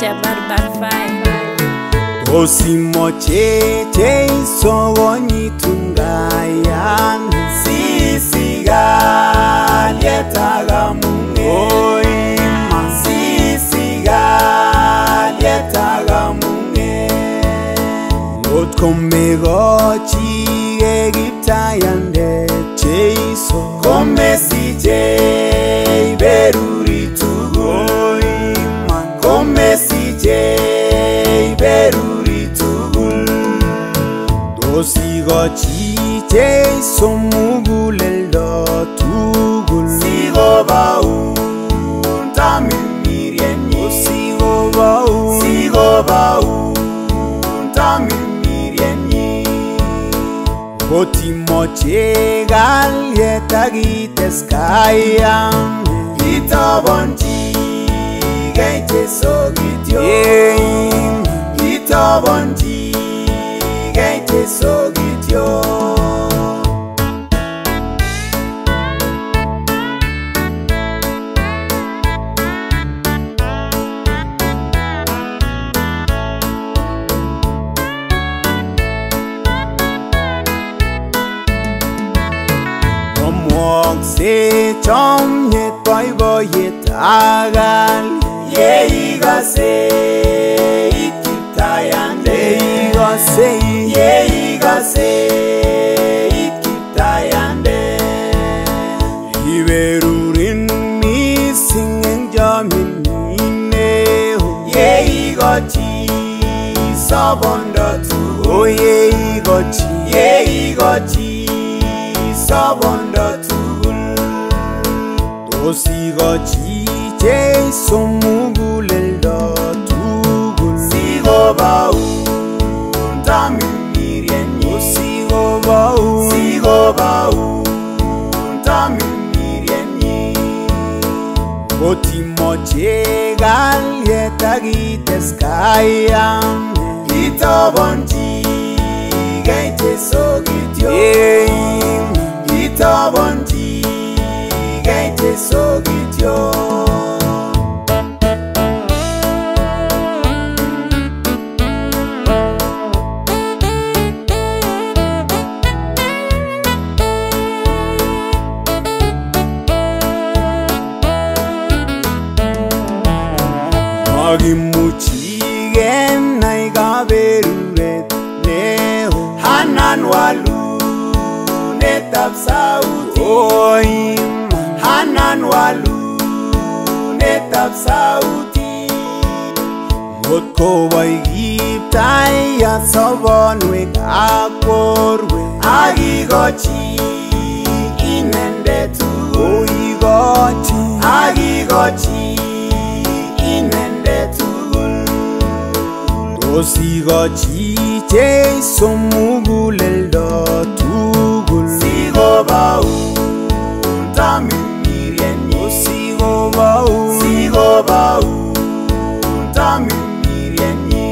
Osimoche Jesu onyitungaya sisiga lietaga munge sisiga lietaga munge otkomego chige giptayande Jesu komesije iberuri tugul komesije iberuri tugul dosigo chi Jesu muguleldo tugul sigo baun tamiryenyi sigo baun tamiryenyi otimoche galyetagites itabonchi Jesu gityo itabonchi Jesu gityo omwokse chomyet boiboiyet agal yeigase itkiptayande yeigase itkiptayande iberurin mising eng chomyet yeigochi sobondo tugul yeigochi sobondo tugul dosigochi Jesu muguleldo tugul sigo baun tamiryenyi sigo baun tamiryenyi otimoche galyetagites itabonchi Jesu gityo itabonchi Jesu gityo Magimuchi genai kaberuret neho hanan walunetab sauti hanan walunetab sauti ngotko boy kiptayat sobonwek ak borwek akigochi inendet tugul akigochi inendet tugul dosigochi Jesu muguleldo tugul sigo baun tamiryenyi sigo baun tamiryenyi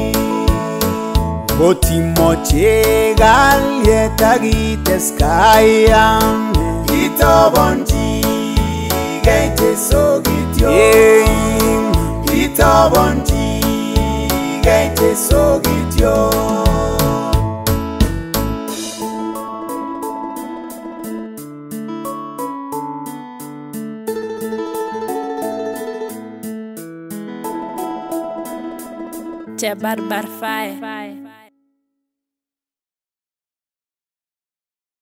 otimoche galyetagites itabonchi Jesu gityo itabonchi Jesu gityo Barbar Fire.